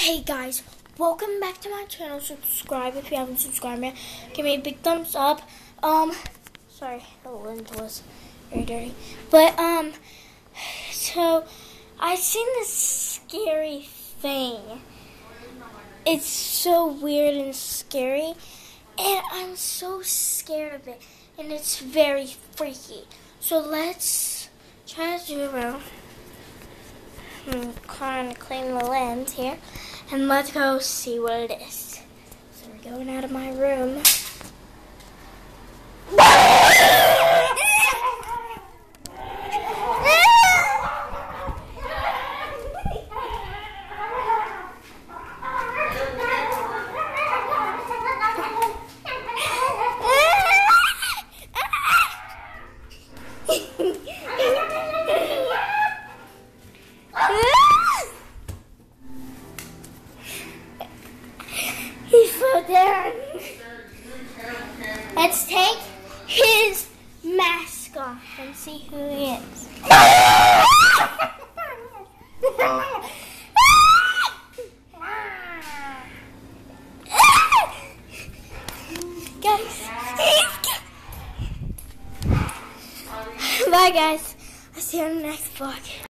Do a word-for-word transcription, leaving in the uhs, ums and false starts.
Hey guys, welcome back to my channel. Subscribe if you haven't subscribed yet. Give me a big thumbs up. Um, sorry, the lens was very dirty. But um, so I seen this scary thing. It's so weird and scary, and I'm so scared of it, and it's very freaky. So let's try to do around. I'm trying to clean the lens here, and let's go see what it is. So we're going out of my room. He fell down. Let's take his mask off and see who he is. Guys, bye guys. I'll see you on the next vlog.